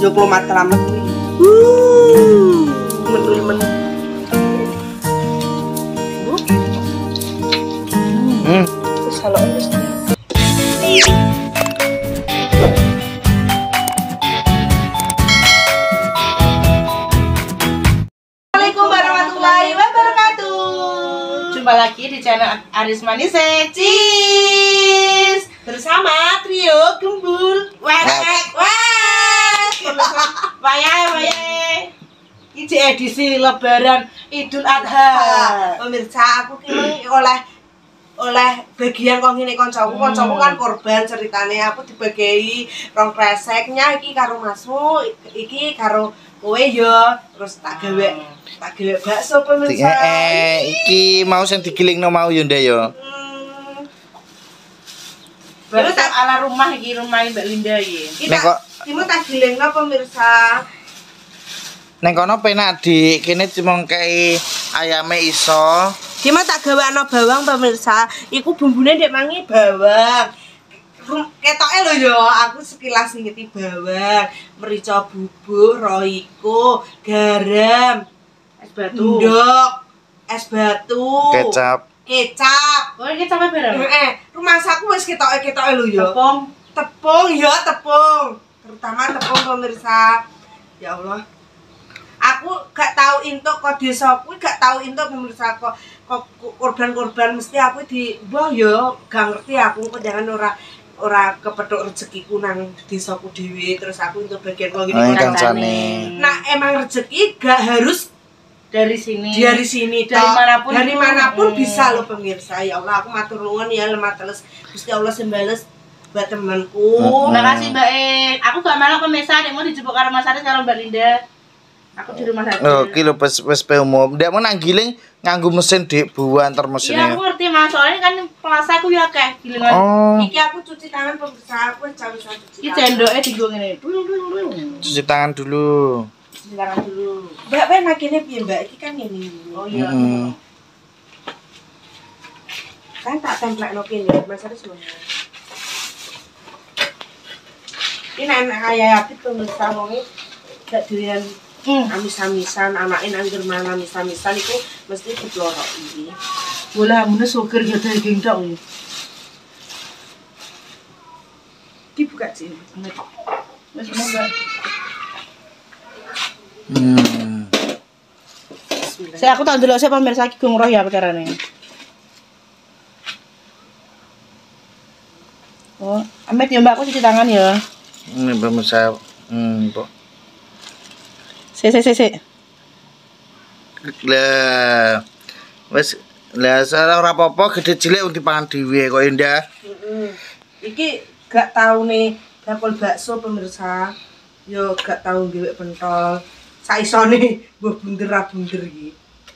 Diplomat keramat kuwi. Men-men. Wis halok wis. Assalamualaikum warahmatullahi wabarakatuh. Jumpa lagi di channel Aris Manise Cheese bersama trio Gembul. Wah. Ini edisi Lebaran Idul Adha. Pemirsa, aku ki oleh bagian kok ngene kancaku kan korban ceritane aku dibagi rong kreseknya iki karo masmu, iki karo kowe ya, terus tak gawe bakso pemirsa. Iki mau sing digilingno mau ya ndak ya. Baru tak ala rumah iki, rumah Mbak Linda iki. Nek kok timu tak gilingno pemirsa. Neng kono penak di kene cuma kei ayame iso. Gimana tak gawakno bawang pemirsa. Iku bumbune ndek mangi bawang. Ketoke lho ya, aku sekilas ngiti bawang, merica bubuk, roiko, garam, es batu. Ndok, es batu. Kecap. Oh, kecapnya berapa? Rumah saku wis ketoke lho ya. Tepung ya, tepung. Terutama tepung pemirsa. Ya Allah. Aku gak tahu entuk kok desaku, gak tahu entuk pemirsa kok korban-korban mesti aku di mbah ya gak ngerti aku kok jangan ora kepethuk rezekiku nang desaku dhewe terus aku untuk bagian kok ngene kancane. Nah, emang rezeki gak harus dari sini dari manapun bisa loh pemirsa. Ya Allah, aku matur nuwun ya lemah teles Gusti Allah sembales buat temanku. Terima kasih Mbak Aku gak malah pemirsa nek mau dijupuk karo Mas Aris karo Mbak Linda. Aku di rumah saja. Oh, ki lho wis umum. Ndak mau nang giling nganggo mesin dik buan termesinnya. Iya, aku ngerti Mas. Soalnya kan pelasaku ya akeh gilingan. Iki aku cuci tangan pemirsa, aku cawisan cuci tangan. Iki cendoke dienggo ngene. Cuci tangan dulu. Mbak enak kene piye, Mbak? Iki kan ngene. Oh iya. Kan tak templekno kene, Mas Aris lho. Ini enak kaya apit pemirsa wong iki gak durian amis-amisan, anake nang germana amis-amisan iku mesti diplorok iki. Bola amune suger ya daging tok iki. Dibuka sih. Wes Mbak. Saya aku tak ndelok sik pemirsa iki gong roh ya carane. Oh, Amit ya Mbak, aku cuci tangan ya. Ini pemirsa, Pak. Si. Lah. Wis ora apa-apa gede cilik untuk dipangan dhewe kok Indah. Iki gak tau nih bakul bakso pemirsa. Yo gak tau ngewek pentol. Saisone mbah bunder iki.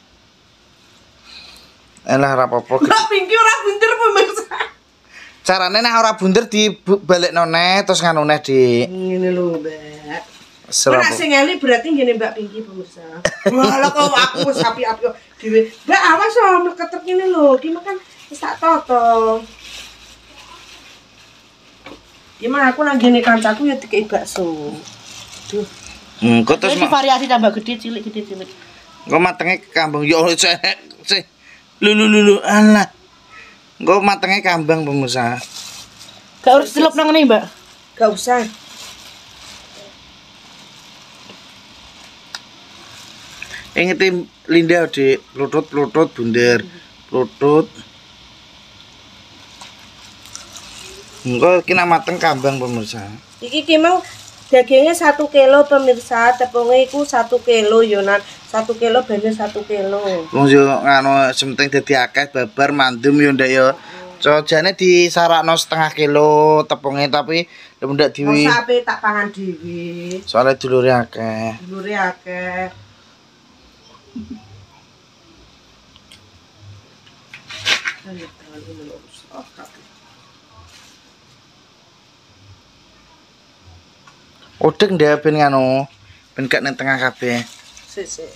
Elah ora apa-apa. Mbak Pinky ora bunder pemirsa. Carane nek ora bunder dibalekno neh terus ngono neh Dik. Ngene lho, Mbak. Nek sing elik berarti ngene Mbak Pinky pemirsa. Walah kok aku wis api-api dhewe. Mbak awas yo mleketek ngene lho. Ki makan wis tak toto. Gimana aku nang ngene kancaku ya dikei bakso. Duh. Kok terus variasi tambah gede cilik. Engko matenge kambang yo sih. Lulu alah. Engko matenge kambang pemirsa. Gak harus celup nang ngene, Mbak. Gak usah. Ingeti Linda Dik, plutut bunder. Plutut. Engko kena mateng kambang pemirsa. Iki ki mau dagingnya 1 kilo pemirsa, tepungnya iku 1 kilo yo nan. 1 kilo bener 1 kilo. Wong yo ngono sementing dadi akeh babar mandum yo ndak yo. Cojane disarakno 1/2 kilo tepungnya tapi ndak diwi. Masa ape tak pangan dhewe. Soale dulure akeh. Udeng ndak ben ngono. Ben gak nang tengah kabeh. Sik.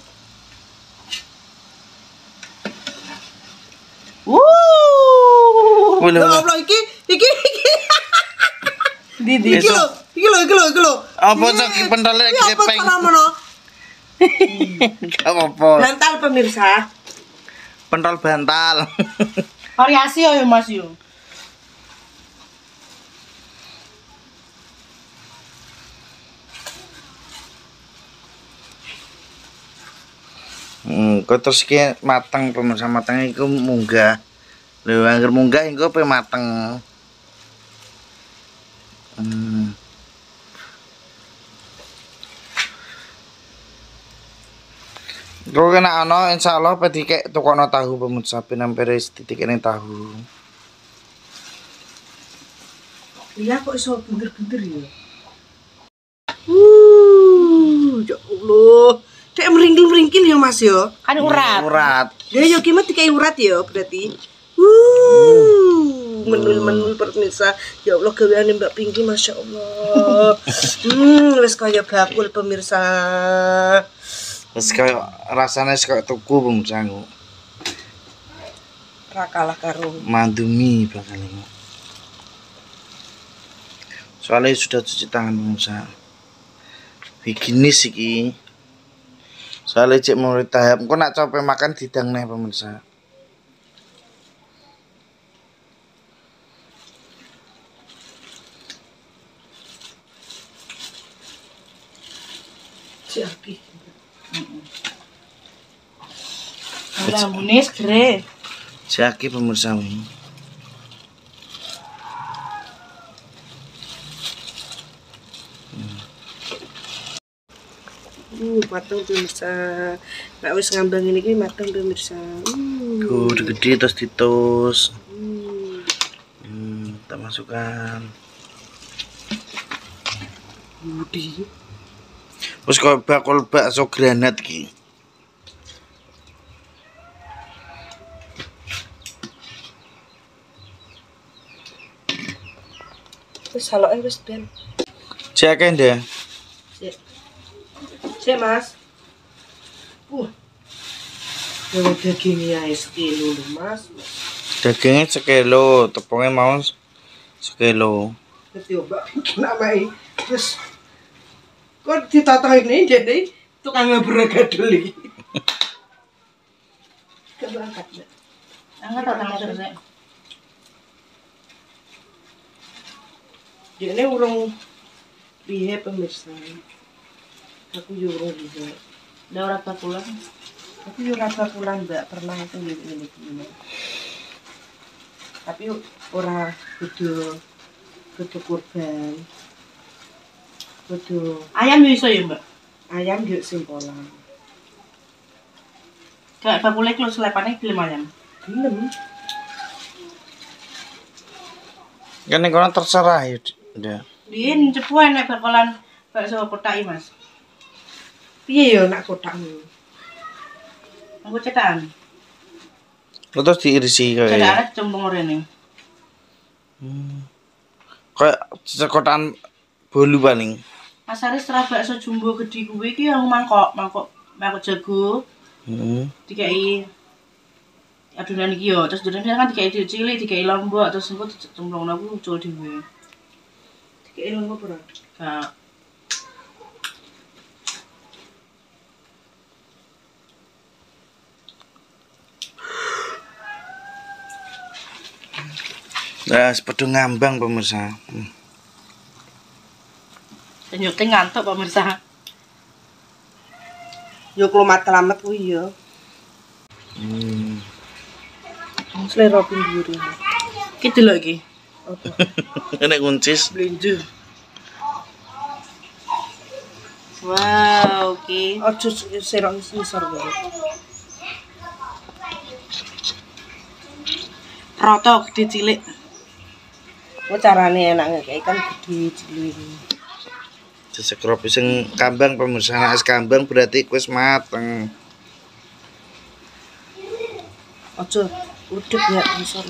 Ya Allah iki Iki lho. Apa cok pentole gepeng? Gak apa-apa. Bantal pemirsa. Pentol bantal. Variasi ya Mas yo. Kok terus ki mateng pemirsa, mateng iku munggah. Lho angger munggah iku pe mateng. Kok kena ana insyaallah pe dikek tukono tahu pemirsa ben ampere didikene tahu. Iya kok iso bunder-bunder ya. Ya Allah. Dek meringkil-meringkil ya Mas ya. Kan urat. Urat. Ya yo ki mah dikai urat ya berarti. Menul-menul pemirsa. Ya Allah gaweane Mbak Pinky Masya Allah. Wis kaya bakul pemirsa. Wis kaya rasane kaya tuku pemirsa. Ra kalah karo Mandumi bakal ini. Soalnya sudah cuci tangan pemirsa. Higienis iki. Soalnya cek mau tahap, kok nak capek makan didang nih pemirsa. Siapi. Rambune segere. Jaki pemirsa ini. Mateng pemirsa. Nek wis ngambang ini ki mateng pemirsa. Udah gede terus ditus. Kita masukkan. Budi. Terus kok bakul bakso granat ki. Wis saloke wis ben. Cek ndek. Cek Mas. Kalau dagingnya sekilo lho Mas. Dagingnya sekilo, tepungnya mau sekilo. Dadi Mbak namai terus kok ditata ini jadi tukang ngabragadul iki. Coba angkat. Angkat tangan terus. Ini urung piye pemirsa. Aku yo urung piye. Udah ora bakulan. Aku yo ora bakulan Mbak, pernah itu ngene. Tapi ora kudu kurban. Kudu Ayam yo iso ya, Mbak. ayam yo simpolan. Kayak bakule kalau selepane gelem ayam. Gelem. Kan nek kono terserah ya. Udah. Din cepuan nek bakulan bakso kotak Mas. Piye yo nak kotakmu? Aku cetakan. Terus diirisi kayak. Cetakan cembung rene. Kayak cekotan bolu paling. Asare serah bakso jumbo gede kuwi iki yang mangkok jago. Dikai adonan iki yo, terus adonan kan dikai cilik, dikai lombok, terus engko cemplungna ku muncul dhewe. Dikai lombok ora? Gak. Nah, sepeda ngambang pemirsa. Nyuting ngantuk pemirsa. Yo klomat-klamet kuwi yo. Selera pinggir. Iki delok iki. Apa? Nek kuncis. Blenjo. Wow, oke. Ojo serong ngisor wae. Roto gede cilik. Ku carane enak ngekek kan gede cilik. Sesekrop sing kambang pemirsa, nek es kambang berarti wis mateng. Ojo udek ya ngisor.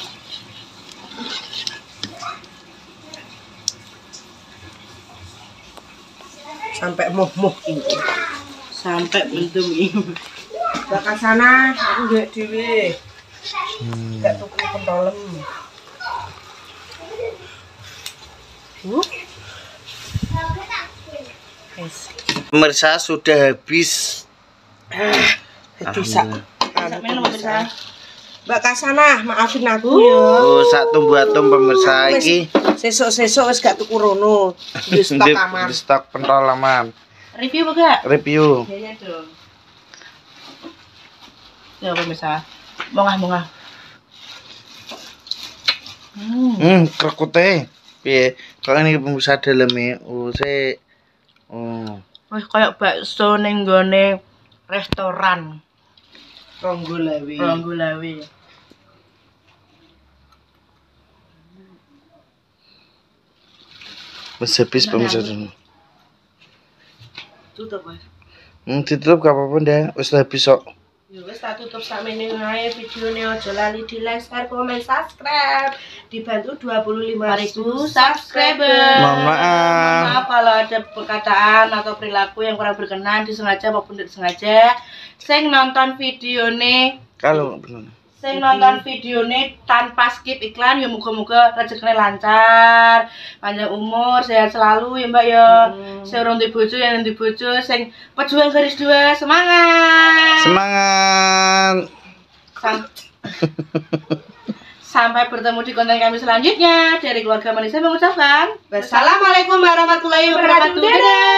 Sampai moh-moh ini. Sampai mendung iki. Bakal sana aku gak dhewe. Gak tuku pentolem. Pemirsa sudah habis. Bisa. Minum pemirsa. Mbak Kasana, maafin aku. Oh, sak tumbuh atom pemirsa iki. Sesuk-sesuk wis gak tuku rono. Di stok aman. Di stok pentol aman. Review enggak? Review. Iya dong. Ya pemirsa. Mongah. Krekute. Piye? Kok ini pemirsa daleme. Oh, Wih, kayak bakso ning nggone restoran. Ronggolawe. Wis habis pemirsa. Tutup, Mas. Ditutup gak apa-apa ndak. Wis habis kok. Ya wis tak tutup sakmene ae videone aja lali di like, share, komen, subscribe. Dibantu 25.000 subscriber. Mohon maaf. Maaf kalau ada perkataan atau perilaku yang kurang berkenan, disengaja maupun tidak disengaja. Sing nonton videone tanpa skip iklan ya muga-muga rezekine lancar, panjang umur, sehat selalu ya Mbak ya. Sing urung duwe bojo ya duwe bojo, sing pejuang garis 2 semangat. Sampai bertemu di konten kami selanjutnya. Dari keluarga Manisa mengucapkan Wassalamualaikum warahmatullahi wabarakatuh. Dadah.